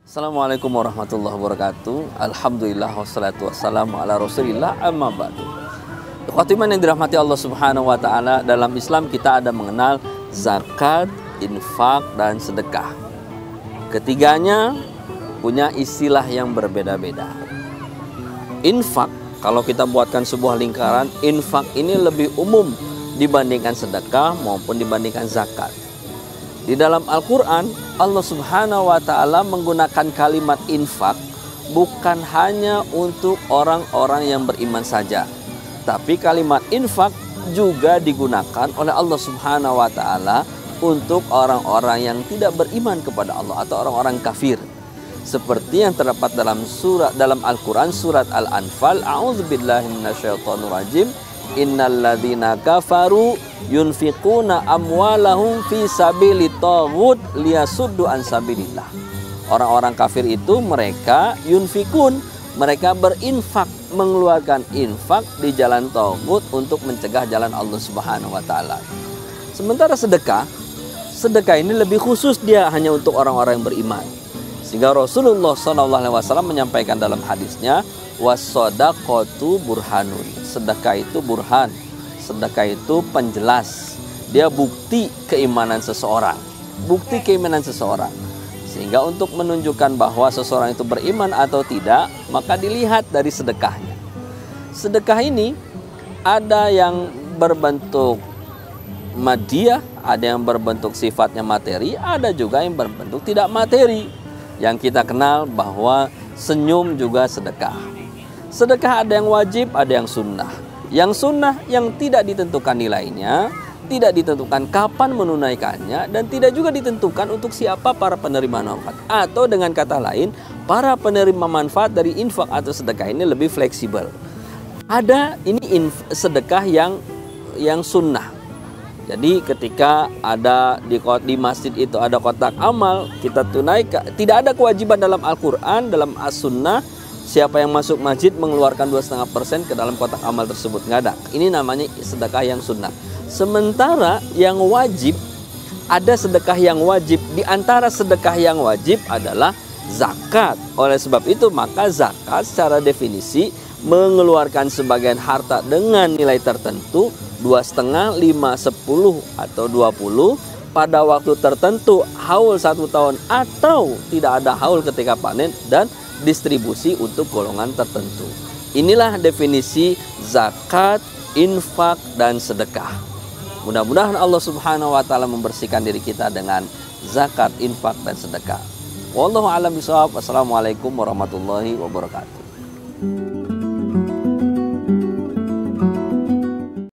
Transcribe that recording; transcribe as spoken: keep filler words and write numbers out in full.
Assalamualaikum warahmatullahi wabarakatuh. Alhamdulillah wassalatu wassalamu ala rasulillah amma ba'du. Ikhwatiman yang dirahmati Allah subhanahu wa ta'ala, dalam Islam kita ada mengenal zakat, infak, dan sedekah. Ketiganya punya istilah yang berbeda-beda. Infak, kalau kita buatkan sebuah lingkaran, infak ini lebih umum dibandingkan sedekah maupun dibandingkan zakat. Di dalam Al-Quran, Allah subhanahu wa ta'ala menggunakan kalimat infak bukan hanya untuk orang-orang yang beriman saja, tapi kalimat infak juga digunakan oleh Allah subhanahu wa ta'ala untuk orang-orang yang tidak beriman kepada Allah atau orang-orang kafir. Seperti yang terdapat dalam surat dalam Al-Quran surat Al-Anfal, a'udzubillahi minasyaitonirrajim, innal ladzina kafaru yunfiquna amwalahum fi sabilit taghut liyasuddu an sabilillah. Orang-orang kafir itu mereka yunfikun, mereka berinfak, mengeluarkan infak di jalan taghut untuk mencegah jalan Allah Subhanahu wa taala. Sementara sedekah, sedekah ini lebih khusus, dia hanya untuk orang-orang yang beriman. Sehingga Rasulullah shallallahu alaihi wasallam menyampaikan dalam hadisnya, was-shadaqatu burhanun. Sedekah itu burhan, sedekah itu penjelas, dia bukti keimanan seseorang, bukti keimanan seseorang. Sehingga untuk menunjukkan bahwa seseorang itu beriman atau tidak, maka dilihat dari sedekahnya. Sedekah ini ada yang berbentuk madiyah, ada yang berbentuk sifatnya materi, ada juga yang berbentuk tidak materi. Yang kita kenal bahwa senyum juga sedekah. Sedekah ada yang wajib, ada yang sunnah. Yang sunnah yang tidak ditentukan nilainya, tidak ditentukan kapan menunaikannya, dan tidak juga ditentukan untuk siapa para penerima manfaat. Atau dengan kata lain, para penerima manfaat dari infak atau sedekah ini lebih fleksibel. Ada ini inf, sedekah yang yang sunnah. Jadi ketika ada di, di masjid itu ada kotak amal, kita tunaikan. Tidak ada kewajiban dalam Al-Quran, dalam As-Sunnah, siapa yang masuk masjid mengeluarkan dua koma lima persen ke dalam kotak amal tersebut. Nggak ada. Ini namanya sedekah yang sunnah. Sementara yang wajib, ada sedekah yang wajib. Di antara sedekah yang wajib adalah zakat. Oleh sebab itu maka zakat secara definisi mengeluarkan sebagian harta dengan nilai tertentu, dua setengah, lima, sepuluh atau dua puluh pada waktu tertentu, haul satu tahun atau tidak ada haul ketika panen, dan distribusi untuk golongan tertentu. Inilah definisi zakat, infak, dan sedekah. Mudah-mudahan Allah subhanahu wa ta'ala membersihkan diri kita dengan zakat, infak, dan sedekah. Wallahu a'lam bishawab. Wassalamualaikum warahmatullahi wabarakatuh.